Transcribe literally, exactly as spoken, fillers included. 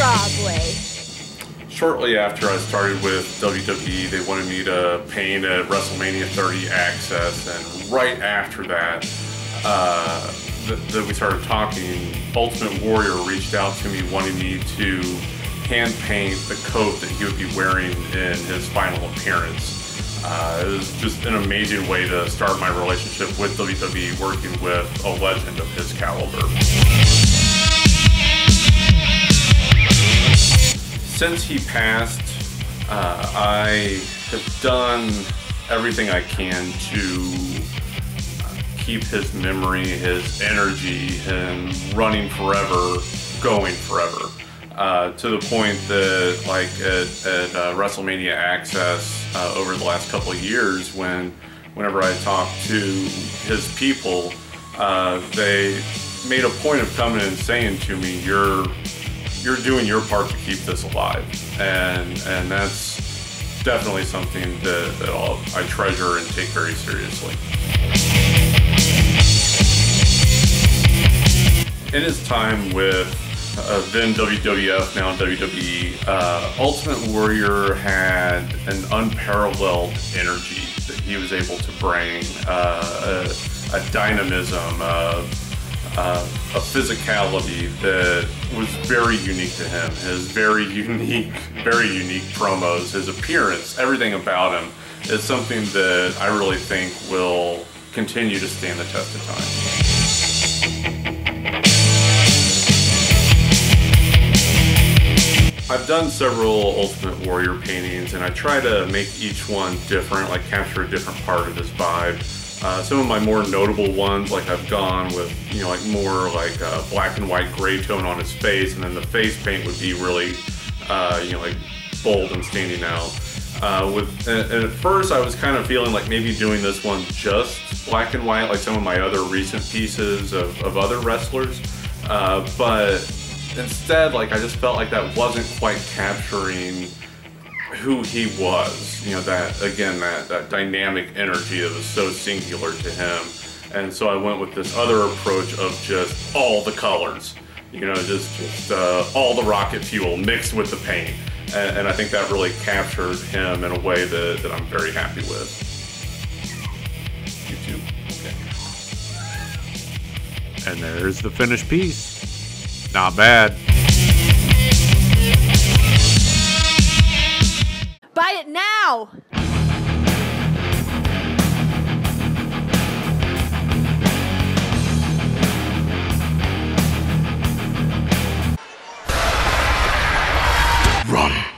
Broadway. Shortly after I started with W W E, they wanted me to paint at WrestleMania thirty Access, and right after that, uh, that th we started talking, Ultimate Warrior reached out to me wanting me to hand paint the coat that he would be wearing in his final appearance. Uh, it was just an amazing way to start my relationship with W W E, working with a legend of his caliber. Since he passed, uh, I have done everything I can to keep his memory, his energy, him running forever, going forever. Uh, to the point that, like at, at uh, WrestleMania Access uh, over the last couple of years, when whenever I talked to his people, uh, they made a point of coming and saying to me, "You're you're doing your part to keep this alive," and and that's definitely something that, that I'll, I treasure and take very seriously. In his time with Uh, then W W F, now W W E, uh, Ultimate Warrior had an unparalleled energy that he was able to bring, uh, a, a dynamism, uh, uh, a physicality that was very unique to him. His very unique, very unique promos, his appearance, everything about him is something that I really think will continue to stand the test of time. I've done several Ultimate Warrior paintings, and I try to make each one different, like capture a different part of his vibe. Uh, some of my more notable ones, like I've gone with, you know, like more like uh, black and white gray tone on his face, and then the face paint would be really, uh, you know, like bold and standing out. Uh, with and, and at first I was kind of feeling like maybe doing this one just black and white, like some of my other recent pieces of, of other wrestlers, uh, but instead, like, I just felt like that wasn't quite capturing who he was. You know, that, again, that, that dynamic energy that was so singular to him. And so I went with this other approach of just all the colors. You know, just, just uh, all the rocket fuel mixed with the paint. And, and I think that really captured him in a way that, that I'm very happy with. YouTube. Okay. And there's the finished piece. Not bad. Buy it now! Run.